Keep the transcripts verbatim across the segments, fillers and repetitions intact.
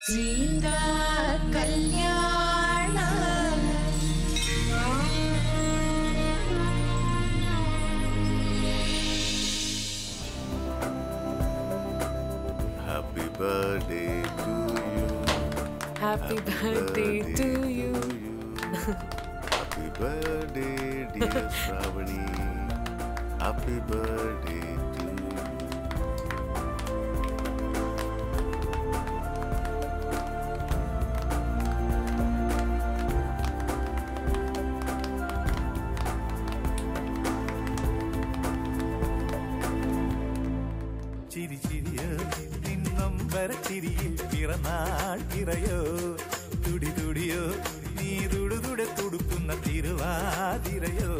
Seetha Kalyanam. Happy birthday to you. Happy birthday to you. Happy birthday, dear Shravani. Happy birthday to you. ചിരി ചിരിയോ നിന്നും വരച്ചിരിയിൽ പിറന്നാൾ പിറയോ തുടി തുടിയോ നീ തുടുതുടെ തുടുക്കുന്ന തിരുവാതിരയോ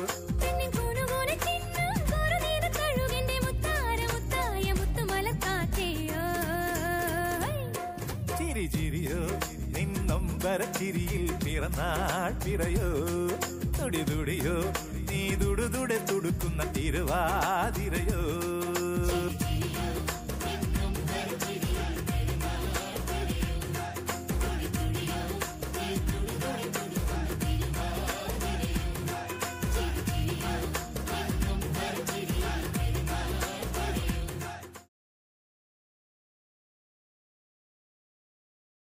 ചിരി ചിരിയോ നിന്നും വരച്ചിരിയിൽ പിറന്നാൾ പിറയോ തുടി തുടിയോ നീ തുടുതുടെ തുടുക്കുന്ന തിരുവാതിരയോ